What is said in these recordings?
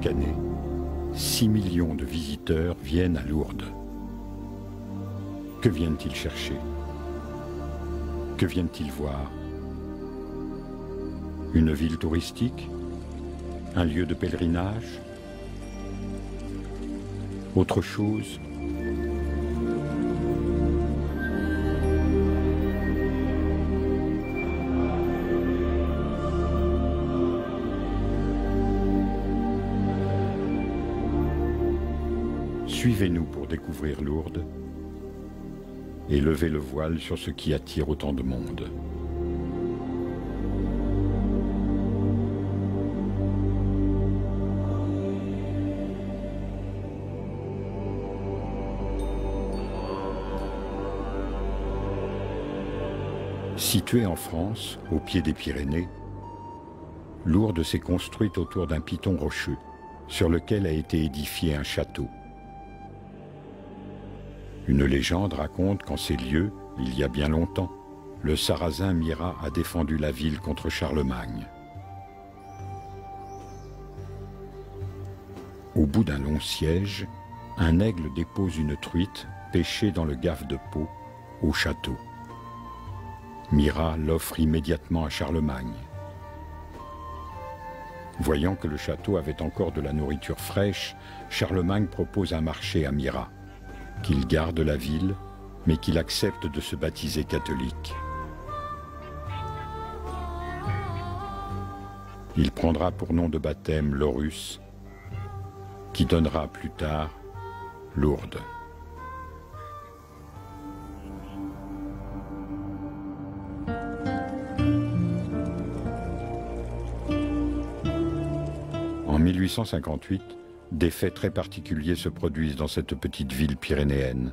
Chaque année, 6 millions de visiteurs viennent à Lourdes. Que viennent-ils chercher? Que viennent-ils voir? Une ville touristique? Un lieu de pèlerinage? Autre chose? Suivez-nous pour découvrir Lourdes et lever le voile sur ce qui attire autant de monde. Située en France, au pied des Pyrénées, Lourdes s'est construite autour d'un piton rocheux sur lequel a été édifié un château. Une légende raconte qu'en ces lieux, il y a bien longtemps, le Sarrasin Mirat a défendu la ville contre Charlemagne. Au bout d'un long siège, un aigle dépose une truite pêchée dans le gave de Pau, au château. Mirat l'offre immédiatement à Charlemagne. Voyant que le château avait encore de la nourriture fraîche, Charlemagne propose un marché à Mirat, qu'il garde la ville, mais qu'il accepte de se baptiser catholique. Il prendra pour nom de baptême Laurus, qui donnera plus tard Lourdes. En 1858, des faits très particuliers se produisent dans cette petite ville pyrénéenne.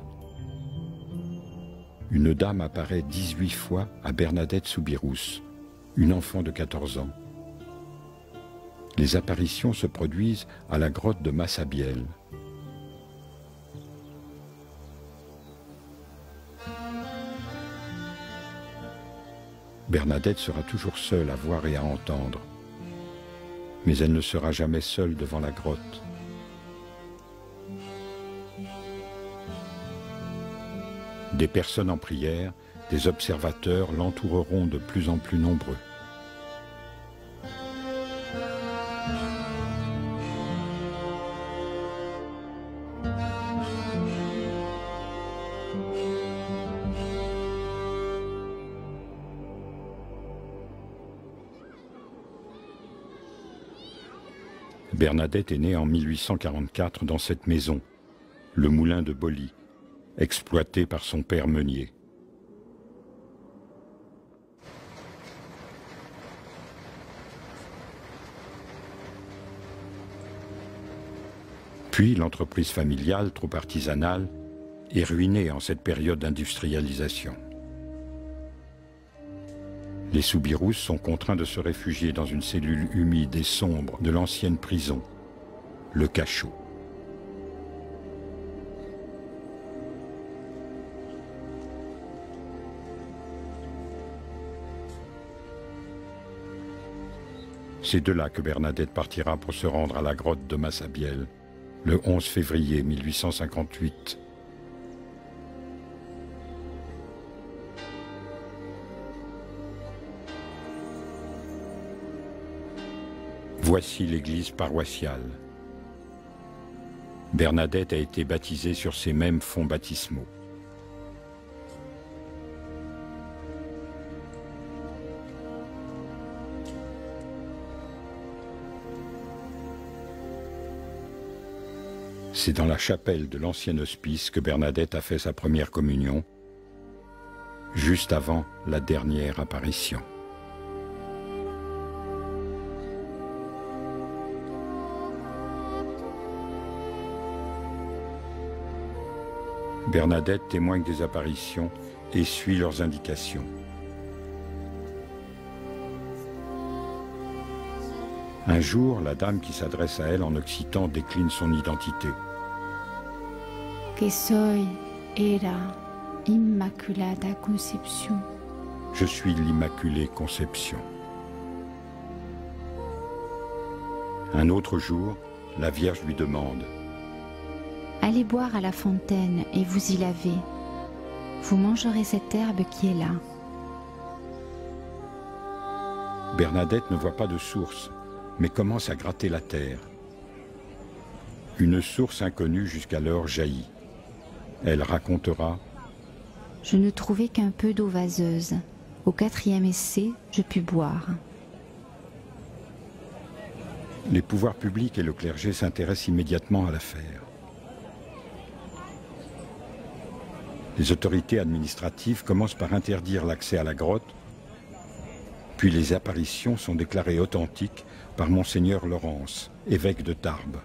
Une dame apparaît 18 fois à Bernadette Soubirous, une enfant de 14 ans. Les apparitions se produisent à la grotte de Massabielle. Bernadette sera toujours seule à voir et à entendre, mais elle ne sera jamais seule devant la grotte. Des personnes en prière, des observateurs l'entoureront de plus en plus nombreux. Bernadette est née en 1844 dans cette maison, le moulin de Boly, exploité par son père meunier. Puis l'entreprise familiale, trop artisanale, est ruinée en cette période d'industrialisation. Les Soubirous sont contraints de se réfugier dans une cellule humide et sombre de l'ancienne prison, le cachot. C'est de là que Bernadette partira pour se rendre à la grotte de Massabielle, le 11 février 1858. Voici l'église paroissiale. Bernadette a été baptisée sur ces mêmes fonds baptismaux. C'est dans la chapelle de l'ancien hospice que Bernadette a fait sa première communion, juste avant la dernière apparition. Bernadette témoigne des apparitions et suit leurs indications. Un jour, la dame qui s'adresse à elle en occitan décline son identité. Que soy era Immaculada Concepción. Je suis l'Immaculée Conception. Un autre jour, la Vierge lui demande: Allez boire à la fontaine et vous y lavez. Vous mangerez cette herbe qui est là. Bernadette ne voit pas de source, mais commence à gratter la terre. Une source inconnue jusqu'alors jaillit. Elle racontera: Je ne trouvais qu'un peu d'eau vaseuse. Au 4e essai, je pus boire. Les pouvoirs publics et le clergé s'intéressent immédiatement à l'affaire. Les autorités administratives commencent par interdire l'accès à la grotte, puis les apparitions sont déclarées authentiques par Monseigneur Laurence, évêque de Tarbes.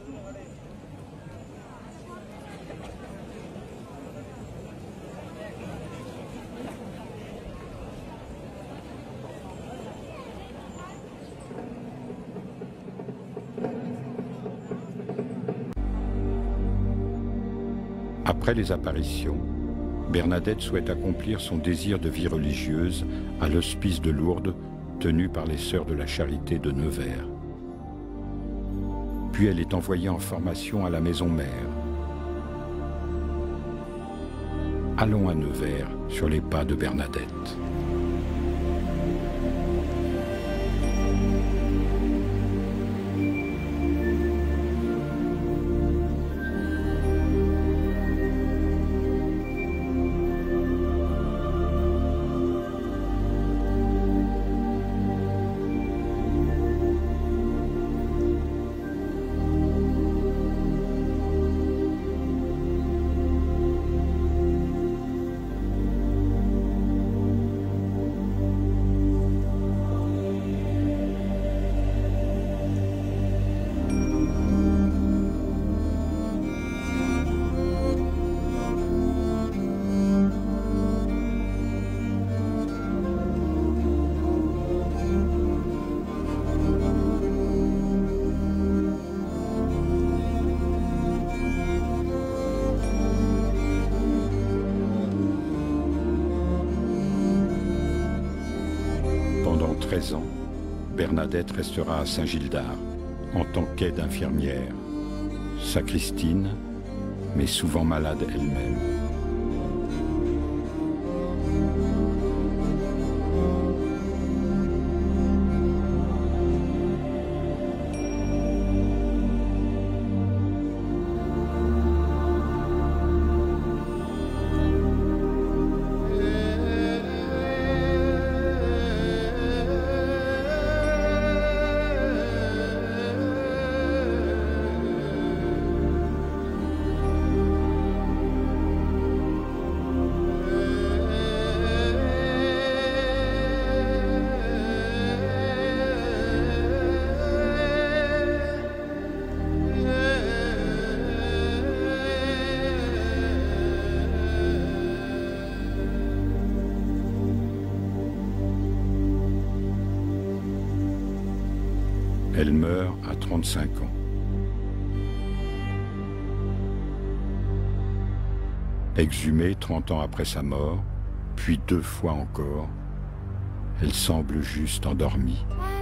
Après les apparitions, Bernadette souhaite accomplir son désir de vie religieuse à l'hospice de Lourdes, tenu par les Sœurs de la Charité de Nevers. Puis elle est envoyée en formation à la Maison Mère. Allons à Nevers, sur les pas de Bernadette. Pendant 13 ans, Bernadette restera à Saint-Gildard en tant qu'aide infirmière, sacristine, mais souvent malade elle-même. Elle meurt à 35 ans. Exhumée 30 ans après sa mort, puis 2 fois encore, elle semble juste endormie.